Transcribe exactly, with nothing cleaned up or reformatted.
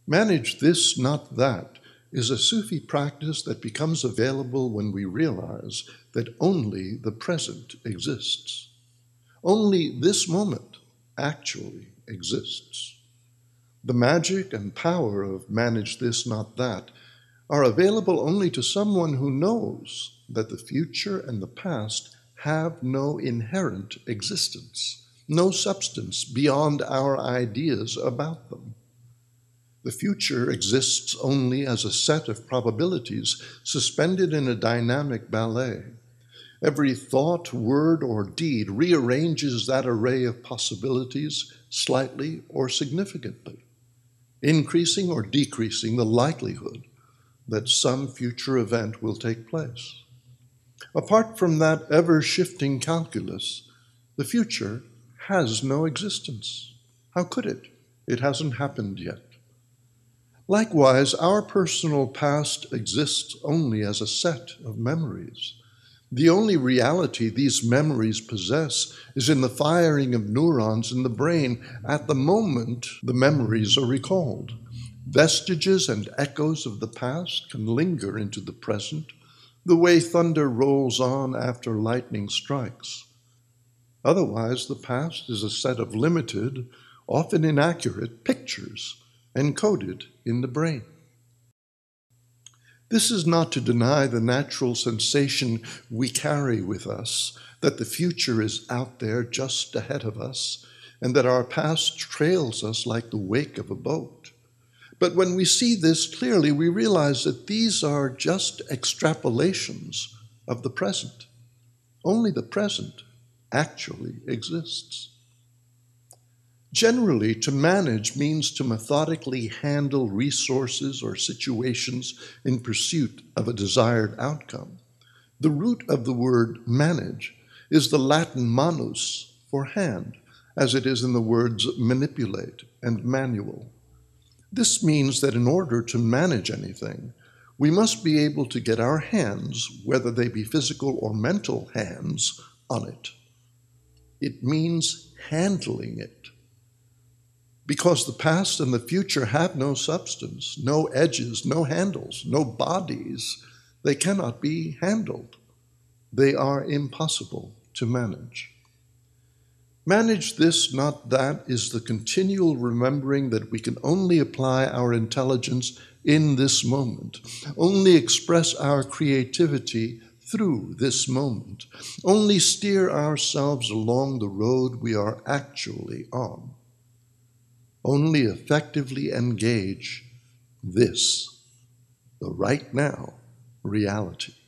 Manage this, not that, is a Sufi practice that becomes available when we realize that only the present exists. Only this moment actually exists. The magic and power of manage this, not that are available only to someone who knows that the future and the past have no inherent existence, no substance beyond our ideas about them. The future exists only as a set of probabilities suspended in a dynamic ballet. Every thought, word, or deed rearranges that array of possibilities slightly or significantly, increasing or decreasing the likelihood that some future event will take place. Apart from that ever-shifting calculus, the future has no existence. How could it? It hasn't happened yet. Likewise, our personal past exists only as a set of memories. The only reality these memories possess is in the firing of neurons in the brain at the moment the memories are recalled. Vestiges and echoes of the past can linger into the present, the way thunder rolls on after lightning strikes. Otherwise, the past is a set of limited, often inaccurate pictures encoded in the brain. This is not to deny the natural sensation we carry with us that the future is out there just ahead of us and that our past trails us like the wake of a boat. But when we see this clearly, we realize that these are just extrapolations of the present. Only the present actually exists. Generally, to manage means to methodically handle resources or situations in pursuit of a desired outcome. The root of the word manage is the Latin manus, for hand, as it is in the words manipulate and manual. This means that in order to manage anything, we must be able to get our hands, whether they be physical or mental hands, on it. It means handling it. Because the past and the future have no substance, no edges, no handles, no bodies, they cannot be handled. They are impossible to manage. Manage this, not that, is the continual remembering that we can only apply our intelligence in this moment, only express our creativity through this moment, only steer ourselves along the road we are actually on. Only effectively engage this, the right now reality.